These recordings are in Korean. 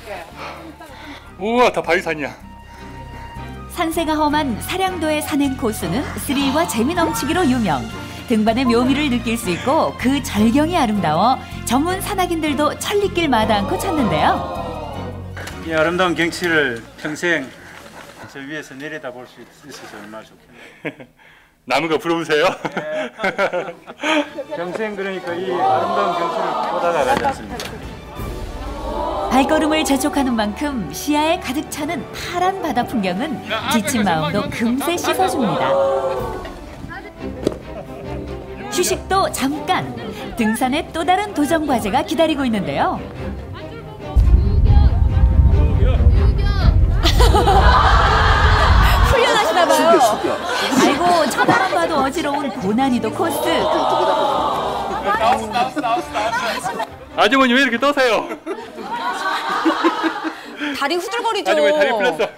우와, 다 바위산이야. 산세가 험한 사량도의 산행 코스는 스릴과 재미 넘치기로 유명. 등반의 묘미를 느낄 수 있고 그 절경이 아름다워 전문 산악인들도 천리길 마다 않고 찾는데요. 이 아름다운 경치를 평생 저 위에서 내려다 볼 수 있어서 얼마나 좋겠네요. 나무가 부러우세요? 네. 평생 그러니까 이 아름다운 경치를 보다가 가지 않습니까? 발걸음을 재촉하는 만큼 시야에 가득 차는 파란 바다 풍경은 지친 마음도 금세 씻어줍니다. 휴식도 잠깐! 등산의 또 다른 도전 과제가 기다리고 있는데요. 훈련하시나 봐요. 아이고, 쳐다만 봐도 어지러운 고난이도 코스. 아주머니 왜 이렇게 떠세요? 다리 후들거리죠. 아주머니 다리 풀렸어.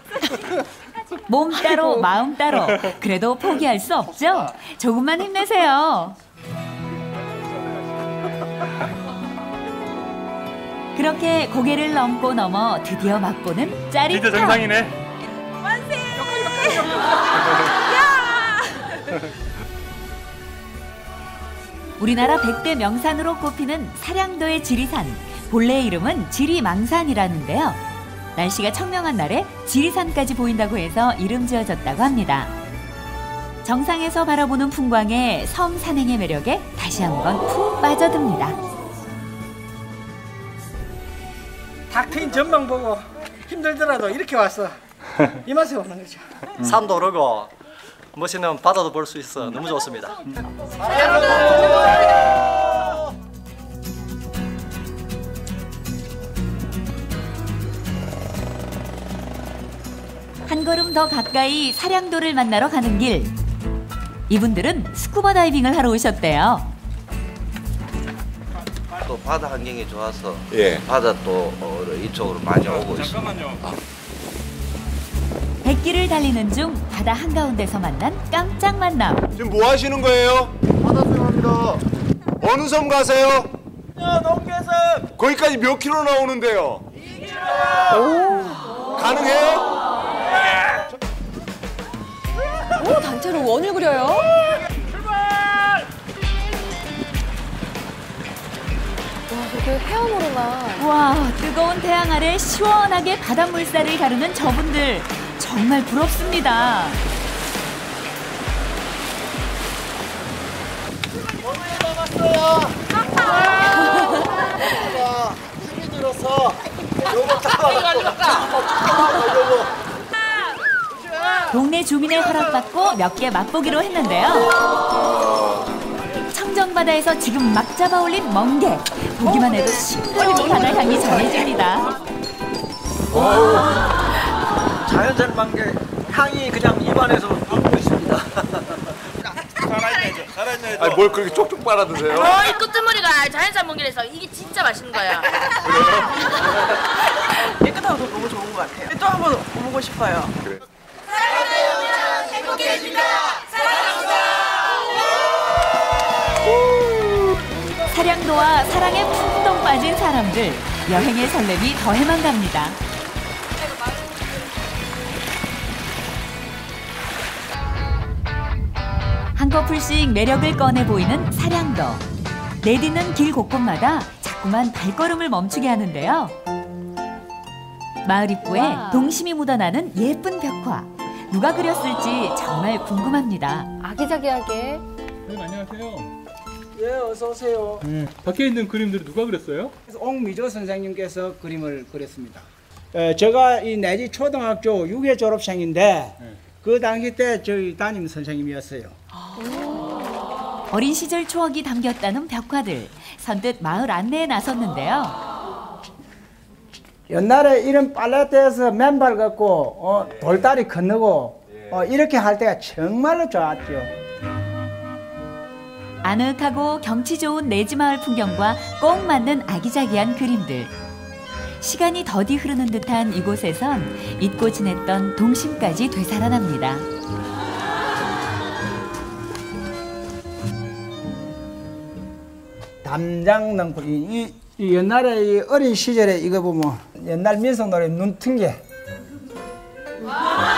몸 따로 마음 따로. 그래도 포기할 수 없죠. 조금만 힘내세요. 그렇게 고개를 넘고 넘어 드디어 맛보는 짜릿함. 진짜 정상이네. 우리나라 100대 명산으로 꼽히는 사량도의 지리산. 본래 이름은 지리망산이라는데요. 날씨가 청명한 날에 지리산까지 보인다고 해서 이름 지어졌다고 합니다. 정상에서 바라보는 풍광에 섬 산행의 매력에 다시 한번 푹 빠져듭니다. 탁 트인 전망 보고 힘들더라도 이렇게 와서 이 맛에 오는 거죠. 산도 오르고 멋있는 바다도 볼 수 있어 너무 좋습니다. 한 걸음 더 가까이 사량도를 만나러 가는 길. 이분들은 스쿠버 다이빙을 하러 오셨대요. 또 바다 환경이 좋아서 예. 바다 또 이쪽으로 많이 오고 있습니다. 백길을 달리는 중 바다 한가운데서 만난 깜짝 만남. 지금 뭐 하시는 거예요? 바다 수영합니다. 어느 섬 가세요? 농계섬. 거기까지 몇 킬로 나오는데요? 2km. 가능해요? 오, 단체로 원을 그려요? 와, 저렇게 헤엄으로만. 와, 뜨거운 태양 아래 시원하게 바닷물살을 가르는 저분들 정말 부럽습니다. 힘이 들어서 요거 따라가지고 동네 주민의 허락받고 몇 개 맛보기로 했는데요. 청정바다에서 지금 막 잡아올린 멍게. 보기만 해도 싱그러운 바다 향이 전해집니다. 자연산 만개 향이 그냥 입안에서 돌고 있습니다. 아니 뭘 그렇게 쪽쪽 빨아 드세요? 이 끄트머리가 자연산 멍게라서 이게 진짜 맛있는 거야. 깨끗하고 너무 좋은 것 같아요. 또 한 번 오고 싶어요. 그래. 사랑해요, 행복해집니다. 사랑합니다. 사량도와 사랑에 푹 빠진 사람들. 여행의 설렘이 더해만 갑니다. 한 커플씩 매력을 꺼내 보이는 사량도. 내딛는 길 곳곳마다 자꾸만 발걸음을 멈추게 하는데요. 마을 입구에 동심이 묻어나는 예쁜 벽화. 누가 그렸을지 정말 궁금합니다. 아기자기하게. 선생님 안녕하세요. 예, 어서 오세요. 밖에 있는 그림들을 누가 그렸어요? 옥미조 선생님께서 그림을 그렸습니다. 제가 이 내지 초등학교 6회 졸업생인데 그 당시 때 저희 담임 선생님이었어요. 어린 시절 추억이 담겼다는 벽화들. 선뜻 마을 안내에 나섰는데요. 옛날에 이런 팔레트에서 맨발 걷고 돌다리 건너고 이렇게 할 때가 정말로 좋았죠. 아늑하고 경치 좋은 내지마을 풍경과 꼭 맞는 아기자기한 그림들. 시간이 더디 흐르는 듯한 이곳에선 잊고 지냈던 동심까지 되살아납니다. 담장 넣고 이 옛날에 이 어린 시절에 이거 보면 옛날 민속 노래 눈 튼 게